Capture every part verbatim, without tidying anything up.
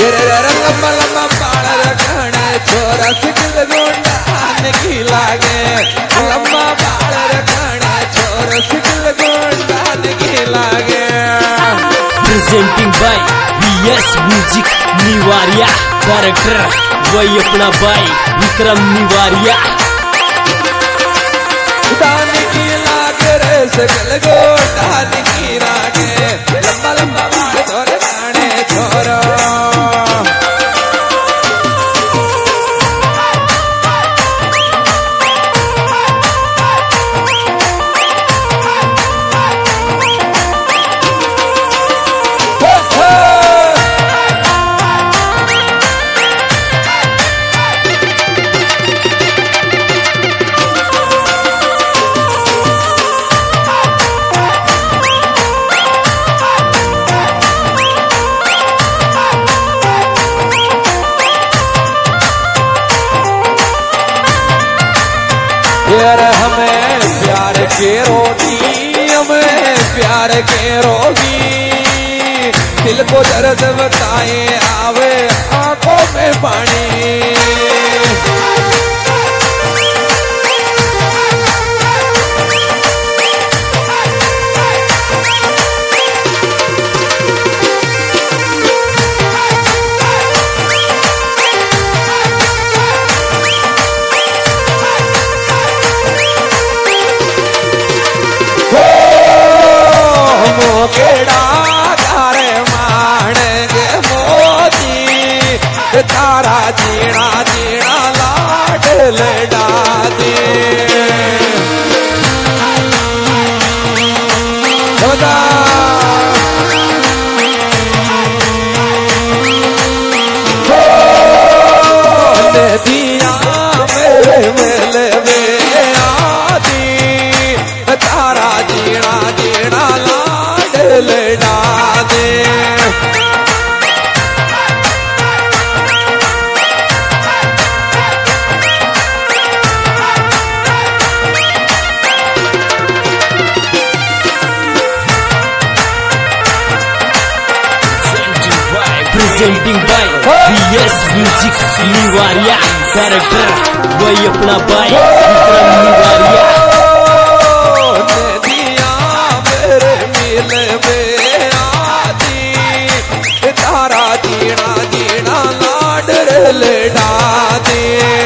लंबा लंबा बाल रखण छोरा सिकल गोंडा की लागे लंबा बाल रखण छोरा सिकल गोंडा की लागे प्रेजेंटिंग बाय बीएस म्यूजिक निवारिया डायरेक्टर वही अपना भाई विक्रम निवारिया दान की लागे रे सकल गोंडा की लागे लंबा लंबा बाल छोरे गाने छोरा यार हमें प्यार के रोगी हमें प्यार के रोगी दिल को दर्द बताए आवे आंखों में पानी केड़ा धारे माणगे मोती तारा जीना जीना लाड लड़ा दे दिया मेरे मेले में आदि तारा जीना जीना लड़ा दे प्रेजेंटिंग बाय बीएस म्यूजिक निवारिया डायरेक्टर वही अपना भाई विक्रम निवारिया तारा जीना जीना लाड लड़ा दे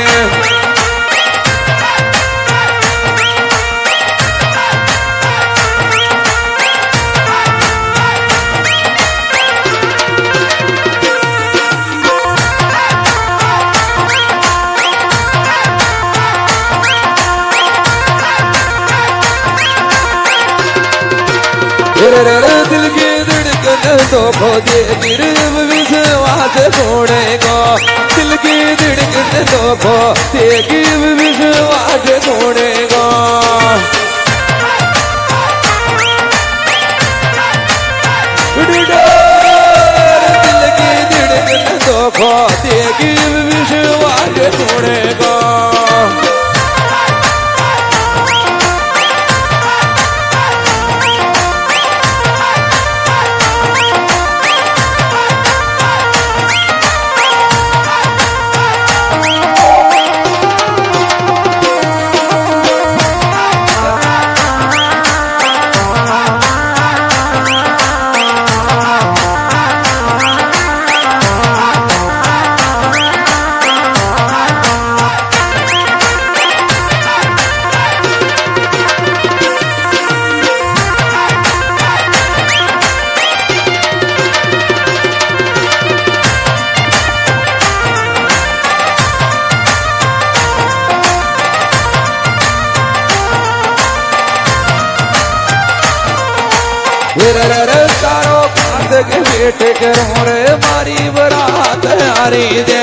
दिल की धड़कन तो खो दे गिर विश्वास छोड़े को दिल की धड़कन तो खो दे गिर विश्वास छोड़े को दिल की धड़कन तो खो दे गिर विश्वास छोड़े को तारो कांद के बेटे के मोरे मारी बरात हारी दे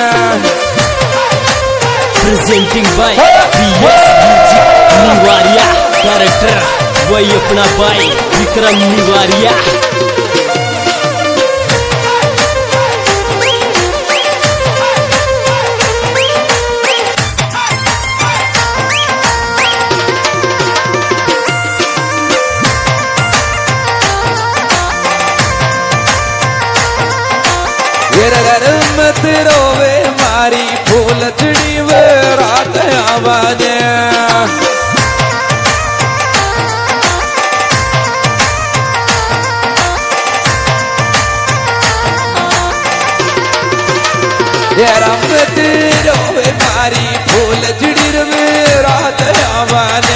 प्रेजेंटिंग बाय बीएस म्यूजिक निवारिया डायरेक्टर वही अपना भाई विक्रम निवारिया रे रमत रोवे मारी फूल चढ़ी वे रात आवाजे रमत रोवे मारी फूल चढ़ी वे रात आवाजे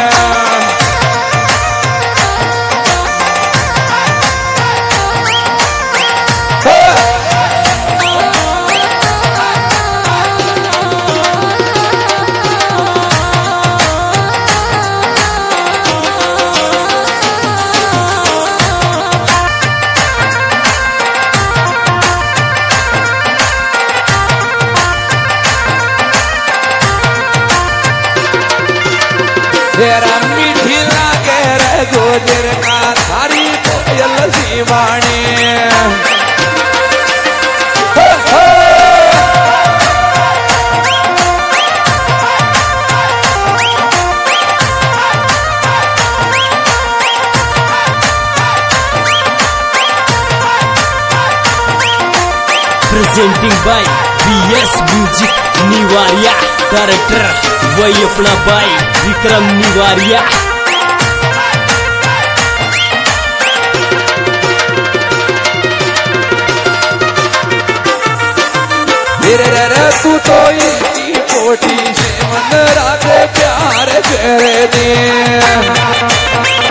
तेरा मीठी लागे रे गुजर का थारी कोयल सी वाणी presenting by B S music निवारिया डायरेक्टर वही अपना बाई विक्रम निवारिया तू तो इनकी कोठी से मन राधे प्यार करे दे